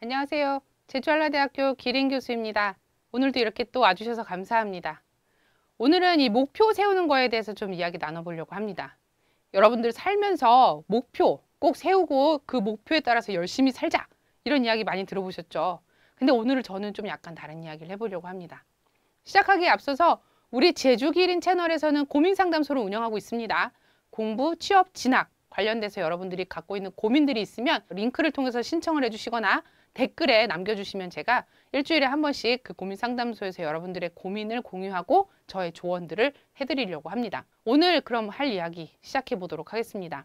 안녕하세요. 제주한라대학교 기린 교수입니다. 오늘도 이렇게 또 와주셔서 감사합니다. 오늘은 이 목표 세우는 거에 대해서 좀 이야기 나눠보려고 합니다. 여러분들 살면서 목표 꼭 세우고 그 목표에 따라서 열심히 살자, 이런 이야기 많이 들어보셨죠? 근데 오늘은 저는 좀 약간 다른 이야기를 해보려고 합니다. 시작하기에 앞서서 우리 제주기린 채널에서는 고민상담소를 운영하고 있습니다. 공부, 취업, 진학 관련돼서 여러분들이 갖고 있는 고민들이 있으면 링크를 통해서 신청을 해주시거나 댓글에 남겨주시면 제가 일주일에 한 번씩 그 고민상담소에서 여러분들의 고민을 공유하고 저의 조언들을 해드리려고 합니다. 오늘 그럼 할 이야기 시작해 보도록 하겠습니다.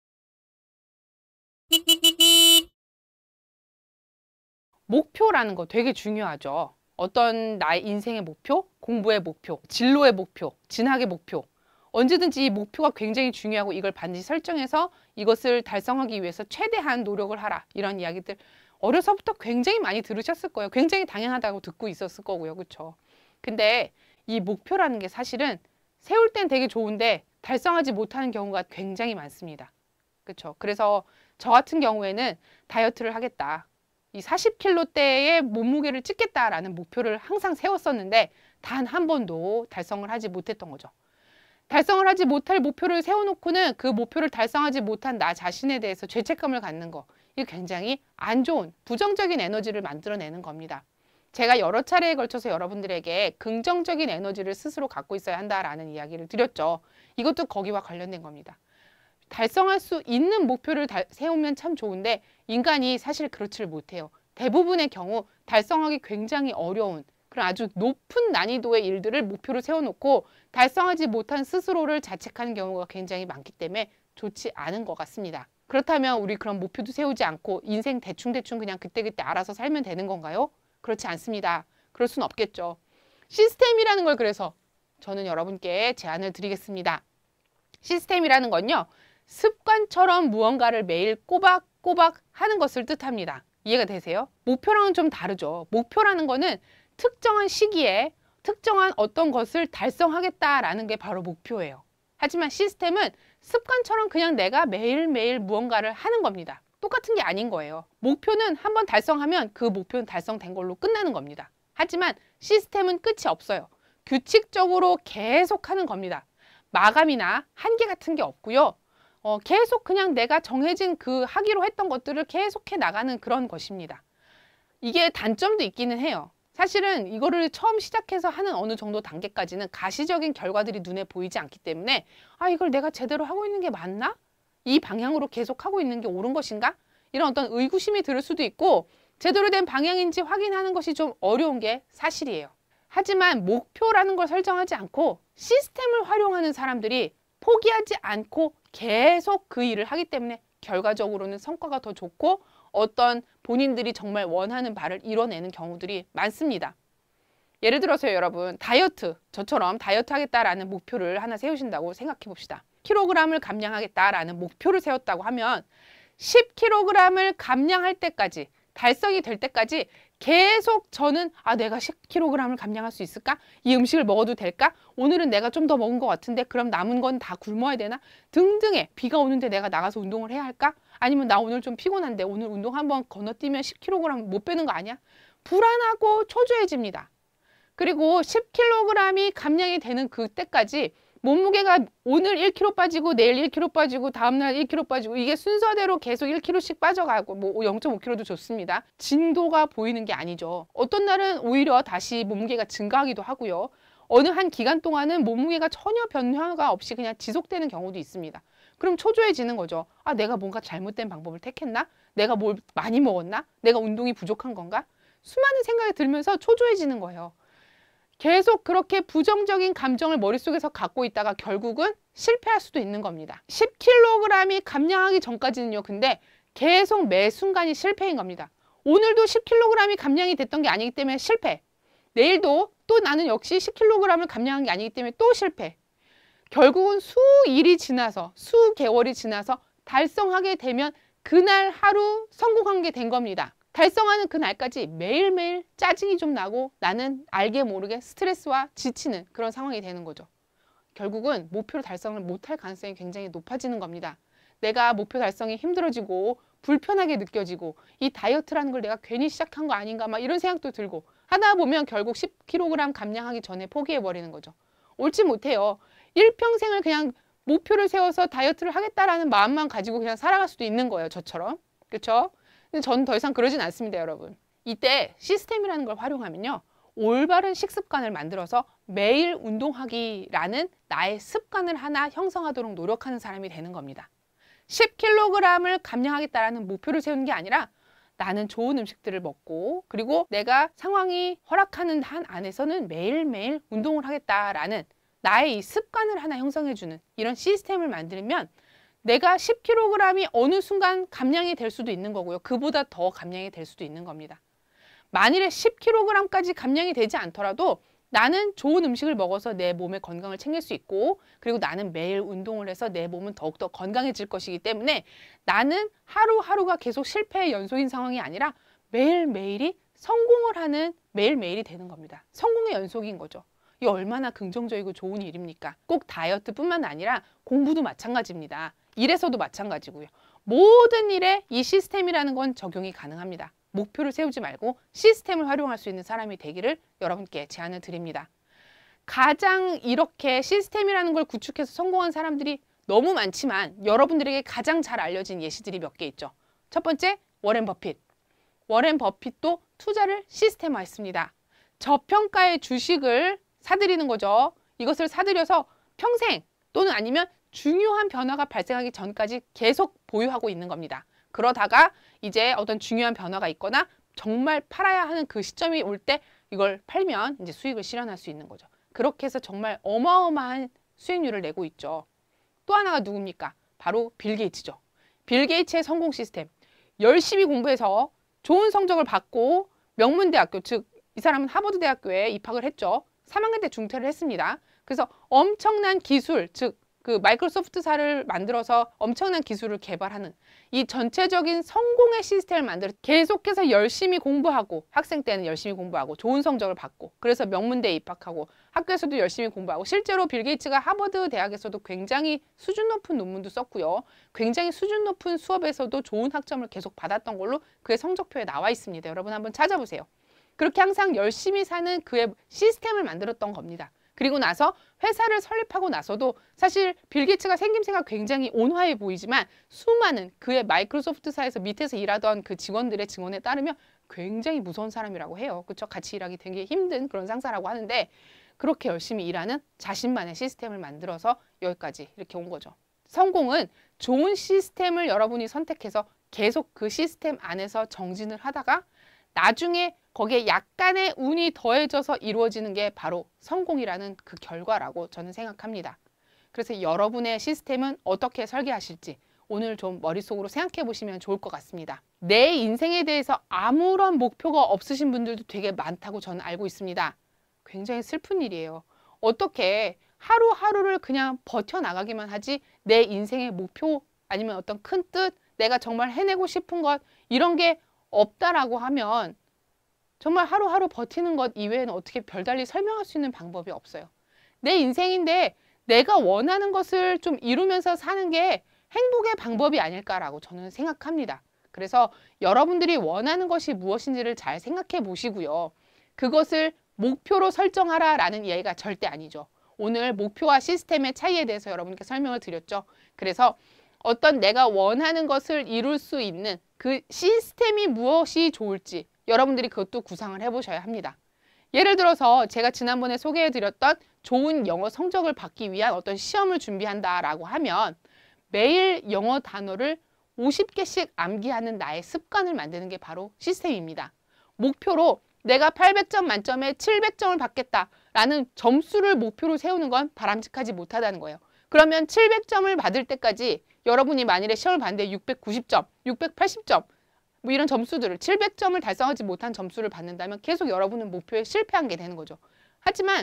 목표라는 거 되게 중요하죠. 어떤 나의 인생의 목표, 공부의 목표, 진로의 목표, 진학의 목표, 언제든지 이 목표가 굉장히 중요하고 이걸 반드시 설정해서 이것을 달성하기 위해서 최대한 노력을 하라, 이런 이야기들 어려서부터 굉장히 많이 들으셨을 거예요. 굉장히 당연하다고 듣고 있었을 거고요. 그렇죠? 근데 이 목표라는 게 사실은 세울 땐 되게 좋은데 달성하지 못하는 경우가 굉장히 많습니다. 그렇죠? 그래서 저 같은 경우에는 다이어트를 하겠다, 이 40kg대의 몸무게를 찌겠다라는 목표를 항상 세웠었는데 단 한 번도 달성을 하지 못했던 거죠. 달성을 하지 못할 목표를 세워놓고는 그 목표를 달성하지 못한 나 자신에 대해서 죄책감을 갖는 거, 이게 굉장히 안 좋은 부정적인 에너지를 만들어내는 겁니다. 제가 여러 차례에 걸쳐서 여러분들에게 긍정적인 에너지를 스스로 갖고 있어야 한다라는 이야기를 드렸죠. 이것도 거기와 관련된 겁니다. 달성할 수 있는 목표를 세우면 참 좋은데 인간이 사실 그렇지를 못해요. 대부분의 경우 달성하기 굉장히 어려운 그런 아주 높은 난이도의 일들을 목표로 세워놓고 달성하지 못한 스스로를 자책하는 경우가 굉장히 많기 때문에 좋지 않은 것 같습니다. 그렇다면 우리 그런 목표도 세우지 않고 인생 대충대충 그냥 그때그때 알아서 살면 되는 건가요? 그렇지 않습니다. 그럴 순 없겠죠. 시스템이라는 걸 그래서 저는 여러분께 제안을 드리겠습니다. 시스템이라는 건요, 습관처럼 무언가를 매일 꼬박꼬박 하는 것을 뜻합니다. 이해가 되세요? 목표랑은 좀 다르죠. 목표라는 거는 특정한 시기에 특정한 어떤 것을 달성하겠다라는 게 바로 목표예요. 하지만 시스템은 습관처럼 그냥 내가 매일매일 무언가를 하는 겁니다. 똑같은 게 아닌 거예요. 목표는 한번 달성하면 그 목표는 달성된 걸로 끝나는 겁니다. 하지만 시스템은 끝이 없어요. 규칙적으로 계속 하는 겁니다. 마감이나 한계 같은 게 없고요. 계속 그냥 내가 정해진 그 하기로 했던 것들을 계속해 나가는 그런 것입니다. 이게 단점도 있기는 해요. 사실은 이거를 처음 시작해서 하는 어느 정도 단계까지는 가시적인 결과들이 눈에 보이지 않기 때문에 이걸 내가 제대로 하고 있는 게 맞나? 이 방향으로 계속 하고 있는 게 옳은 것인가? 이런 어떤 의구심이 들 수도 있고 제대로 된 방향인지 확인하는 것이 좀 어려운 게 사실이에요. 하지만 목표라는 걸 설정하지 않고 시스템을 활용하는 사람들이 포기하지 않고 계속 그 일을 하기 때문에 결과적으로는 성과가 더 좋고 어떤 본인들이 정말 원하는 바를 이뤄내는 경우들이 많습니다. 예를 들어서 여러분 다이어트, 저처럼 다이어트 하겠다라는 목표를 하나 세우신다고 생각해 봅시다. 10kg을 감량하겠다라는 목표를 세웠다고 하면 10kg을 감량할 때까지, 달성이 될 때까지 계속 저는 내가 10kg을 감량할 수 있을까? 이 음식을 먹어도 될까? 오늘은 내가 좀 더 먹은 것 같은데 그럼 남은 건 다 굶어야 되나? 등등의, 비가 오는데 내가 나가서 운동을 해야 할까? 아니면 나 오늘 좀 피곤한데 오늘 운동 한번 건너뛰면 10kg 못 빼는 거 아니야? 불안하고 초조해집니다. 그리고 10kg이 감량이 되는 그때까지 몸무게가 오늘 1kg 빠지고 내일 1kg 빠지고 다음날 1kg 빠지고 이게 순서대로 계속 1kg씩 빠져가고 0.5kg도 좋습니다. 진도가 보이는 게 아니죠. 어떤 날은 오히려 다시 몸무게가 증가하기도 하고요. 어느 한 기간 동안은 몸무게가 전혀 변화가 없이 그냥 지속되는 경우도 있습니다. 그럼 초조해지는 거죠. 내가 뭔가 잘못된 방법을 택했나? 내가 뭘 많이 먹었나? 내가 운동이 부족한 건가? 수많은 생각이 들면서 초조해지는 거예요. 계속 그렇게 부정적인 감정을 머릿속에서 갖고 있다가 결국은 실패할 수도 있는 겁니다. 10kg이 감량하기 전까지는요. 근데 계속 매 순간이 실패인 겁니다. 오늘도 10kg이 감량이 됐던 게 아니기 때문에 실패. 내일도 또 나는 역시 10kg을 감량한 게 아니기 때문에 또 실패. 결국은 수일이 지나서 수개월이 지나서 달성하게 되면 그날 하루 성공한 게 된 겁니다. 달성하는 그날까지 매일매일 짜증이 좀 나고 나는 알게 모르게 스트레스와 지치는 그런 상황이 되는 거죠. 결국은 목표를 달성을 못할 가능성이 굉장히 높아지는 겁니다. 내가 목표 달성이 힘들어지고 불편하게 느껴지고 이 다이어트라는 걸 내가 괜히 시작한 거 아닌가 막 이런 생각도 들고 하다 보면 결국 10kg 감량하기 전에 포기해버리는 거죠. 옳지 못해요. 일평생을 그냥 목표를 세워서 다이어트를 하겠다라는 마음만 가지고 그냥 살아갈 수도 있는 거예요. 저처럼. 그렇죠? 근데 저는 더 이상 그러진 않습니다, 여러분. 이때 시스템이라는 걸 활용하면요. 올바른 식습관을 만들어서 매일 운동하기라는 나의 습관을 하나 형성하도록 노력하는 사람이 되는 겁니다. 10kg을 감량하겠다라는 목표를 세우는 게 아니라 나는 좋은 음식들을 먹고 그리고 내가 상황이 허락하는 한 안에서는 매일매일 운동을 하겠다라는 나의 이 습관을 하나 형성해주는 이런 시스템을 만들면 내가 10kg이 어느 순간 감량이 될 수도 있는 거고요. 그보다 더 감량이 될 수도 있는 겁니다. 만일에 10kg까지 감량이 되지 않더라도 나는 좋은 음식을 먹어서 내 몸의 건강을 챙길 수 있고 그리고 나는 매일 운동을 해서 내 몸은 더욱더 건강해질 것이기 때문에 나는 하루하루가 계속 실패의 연속인 상황이 아니라 매일매일이 성공을 하는 매일매일이 되는 겁니다. 성공의 연속인 거죠. 이 얼마나 긍정적이고 좋은 일입니까? 꼭 다이어트뿐만 아니라 공부도 마찬가지입니다. 일에서도 마찬가지고요. 모든 일에 이 시스템이라는 건 적용이 가능합니다. 목표를 세우지 말고 시스템을 활용할 수 있는 사람이 되기를 여러분께 제안을 드립니다. 가장 이렇게 시스템이라는 걸 구축해서 성공한 사람들이 너무 많지만 여러분들에게 가장 잘 알려진 예시들이 몇 개 있죠. 첫 번째, 워렌 버핏. 워렌 버핏도 투자를 시스템화했습니다. 저평가의 주식을 사들이는 거죠. 이것을 사들여서 평생 또는 아니면 중요한 변화가 발생하기 전까지 계속 보유하고 있는 겁니다. 그러다가 이제 어떤 중요한 변화가 있거나 정말 팔아야 하는 그 시점이 올 때 이걸 팔면 이제 수익을 실현할 수 있는 거죠. 그렇게 해서 정말 어마어마한 수익률을 내고 있죠. 또 하나가 누굽니까? 바로 빌 게이츠죠. 빌 게이츠의 성공 시스템. 열심히 공부해서 좋은 성적을 받고 명문대학교, 즉 이 사람은 하버드 대학교에 입학을 했죠. 3학년 때 중퇴를 했습니다. 그래서 엄청난 기술, 즉 그 마이크로소프트사를 만들어서 엄청난 기술을 개발하는 이 전체적인 성공의 시스템을 만들어 계속해서 열심히 공부하고 학생 때는 열심히 공부하고 좋은 성적을 받고 그래서 명문대에 입학하고 학교에서도 열심히 공부하고 실제로 빌 게이츠가 하버드 대학에서도 굉장히 수준 높은 논문도 썼고요. 굉장히 수준 높은 수업에서도 좋은 학점을 계속 받았던 걸로 그의 성적표에 나와 있습니다. 여러분 한번 찾아보세요. 그렇게 항상 열심히 사는 그의 시스템을 만들었던 겁니다. 그리고 나서 회사를 설립하고 나서도 사실 빌 게이츠가 생김새가 굉장히 온화해 보이지만 수많은 그의 마이크로소프트사에서 밑에서 일하던 그 직원들의 증언에 따르면 굉장히 무서운 사람이라고 해요. 그렇죠? 같이 일하기 되게 힘든 그런 상사라고 하는데 그렇게 열심히 일하는 자신만의 시스템을 만들어서 여기까지 이렇게 온 거죠. 성공은 좋은 시스템을 여러분이 선택해서 계속 그 시스템 안에서 정진을 하다가 나중에 거기에 약간의 운이 더해져서 이루어지는 게 바로 성공이라는 그 결과라고 저는 생각합니다. 그래서 여러분의 시스템은 어떻게 설계하실지 오늘 좀 머릿속으로 생각해 보시면 좋을 것 같습니다. 내 인생에 대해서 아무런 목표가 없으신 분들도 되게 많다고 저는 알고 있습니다. 굉장히 슬픈 일이에요. 어떻게 하루하루를 그냥 버텨나가기만 하지 내 인생의 목표 아니면 어떤 큰 뜻, 내가 정말 해내고 싶은 것 이런 게 없다라고 하면 정말 하루하루 버티는 것 이외에는 어떻게 별달리 설명할 수 있는 방법이 없어요. 내 인생인데 내가 원하는 것을 좀 이루면서 사는 게 행복의 방법이 아닐까라고 저는 생각합니다. 그래서 여러분들이 원하는 것이 무엇인지를 잘 생각해 보시고요. 그것을 목표로 설정하라라는 이야기가 절대 아니죠. 오늘 목표와 시스템의 차이에 대해서 여러분께 설명을 드렸죠. 그래서 어떤 내가 원하는 것을 이룰 수 있는 그 시스템이 무엇이 좋을지 여러분들이 그것도 구상을 해보셔야 합니다. 예를 들어서 제가 지난번에 소개해드렸던 좋은 영어 성적을 받기 위한 어떤 시험을 준비한다라고 하면 매일 영어 단어를 50개씩 암기하는 나의 습관을 만드는 게 바로 시스템입니다. 목표로 내가 800점 만점에 700점을 받겠다라는 점수를 목표로 세우는 건 바람직하지 못하다는 거예요. 그러면 700점을 받을 때까지 여러분이 만일에 시험을 봤는데 690점, 680점 뭐 이런 점수들을 700점을 달성하지 못한 점수를 받는다면 계속 여러분은 목표에 실패한 게 되는 거죠. 하지만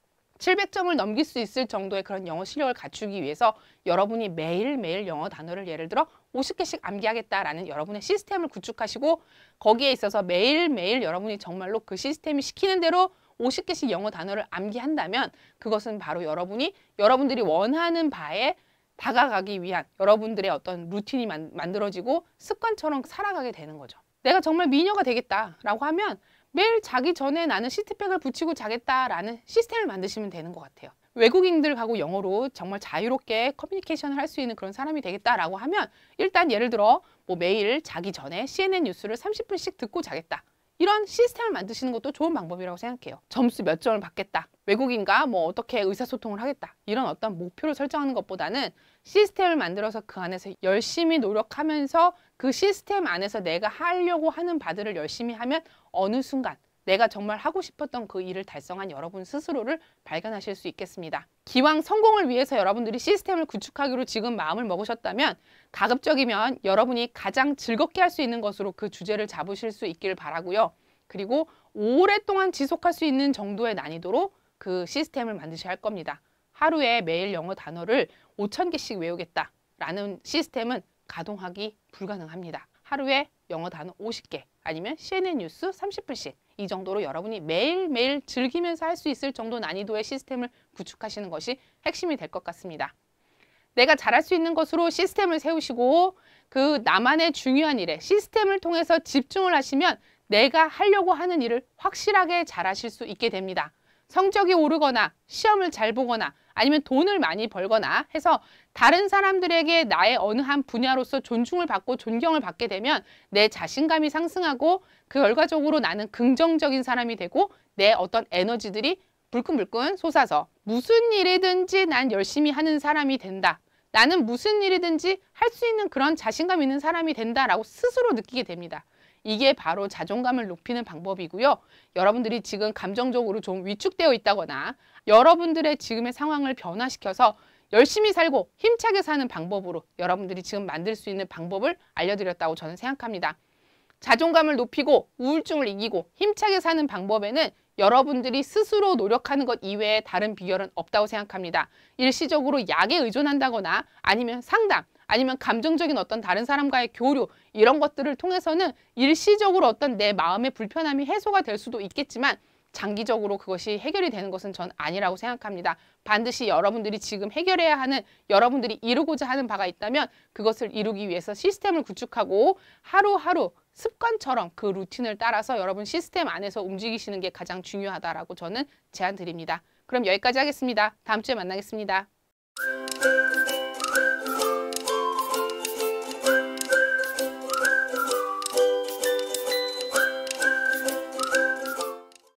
700점을 넘길 수 있을 정도의 그런 영어 실력을 갖추기 위해서 여러분이 매일매일 영어 단어를 예를 들어 50개씩 암기하겠다라는 여러분의 시스템을 구축하시고 거기에 있어서 매일매일 여러분이 정말로 그 시스템이 시키는 대로 50개씩 영어 단어를 암기한다면 그것은 바로 여러분들이 원하는 바에 다가가기 위한 여러분들의 어떤 루틴이 만들어지고 습관처럼 살아가게 되는 거죠. 내가 정말 미녀가 되겠다라고 하면 매일 자기 전에 나는 시트팩을 붙이고 자겠다라는 시스템을 만드시면 되는 것 같아요. 외국인들하고 영어로 정말 자유롭게 커뮤니케이션을 할 수 있는 그런 사람이 되겠다라고 하면 일단 예를 들어 뭐 매일 자기 전에 CNN 뉴스를 30분씩 듣고 자겠다. 이런 시스템을 만드시는 것도 좋은 방법이라고 생각해요. 점수 몇 점을 받겠다. 외국인과 뭐 어떻게 의사소통을 하겠다. 이런 어떤 목표를 설정하는 것보다는 시스템을 만들어서 그 안에서 열심히 노력하면서 그 시스템 안에서 내가 하려고 하는 바들을 열심히 하면 어느 순간 내가 정말 하고 싶었던 그 일을 달성한 여러분 스스로를 발견하실 수 있겠습니다. 기왕 성공을 위해서 여러분들이 시스템을 구축하기로 지금 마음을 먹으셨다면 가급적이면 여러분이 가장 즐겁게 할 수 있는 것으로 그 주제를 잡으실 수 있기를 바라고요. 그리고 오랫동안 지속할 수 있는 정도의 난이도로 그 시스템을 만드셔야 할 겁니다. 하루에 매일 영어 단어를 5,000개씩 외우겠다라는 시스템은 가동하기 불가능합니다. 하루에 영어 단어 50개 아니면 CNN 뉴스 30분씩 이 정도로 여러분이 매일매일 즐기면서 할 수 있을 정도 난이도의 시스템을 구축하시는 것이 핵심이 될 것 같습니다. 내가 잘할 수 있는 것으로 시스템을 세우시고 그 나만의 중요한 일에 시스템을 통해서 집중을 하시면 내가 하려고 하는 일을 확실하게 잘하실 수 있게 됩니다. 성적이 오르거나 시험을 잘 보거나 아니면 돈을 많이 벌거나 해서 다른 사람들에게 나의 어느 한 분야로서 존중을 받고 존경을 받게 되면 내 자신감이 상승하고 그 결과적으로 나는 긍정적인 사람이 되고 내 어떤 에너지들이 불끈불끈 솟아서 무슨 일이든지 난 열심히 하는 사람이 된다. 나는 무슨 일이든지 할 수 있는 그런 자신감 있는 사람이 된다라고 스스로 느끼게 됩니다. 이게 바로 자존감을 높이는 방법이고요. 여러분들이 지금 감정적으로 좀 위축되어 있다거나 여러분들의 지금의 상황을 변화시켜서 열심히 살고 힘차게 사는 방법으로 여러분들이 지금 만들 수 있는 방법을 알려드렸다고 저는 생각합니다. 자존감을 높이고 우울증을 이기고 힘차게 사는 방법에는 여러분들이 스스로 노력하는 것 이외에 다른 비결은 없다고 생각합니다. 일시적으로 약에 의존한다거나 아니면 상담, 아니면 감정적인 어떤 다른 사람과의 교류 이런 것들을 통해서는 일시적으로 어떤 내 마음의 불편함이 해소가 될 수도 있겠지만 장기적으로 그것이 해결이 되는 것은 전 아니라고 생각합니다. 반드시 여러분들이 지금 해결해야 하는 여러분들이 이루고자 하는 바가 있다면 그것을 이루기 위해서 시스템을 구축하고 하루하루 습관처럼 그 루틴을 따라서 여러분 시스템 안에서 움직이시는 게 가장 중요하다라고 저는 제안 드립니다. 그럼 여기까지 하겠습니다. 다음 주에 만나겠습니다.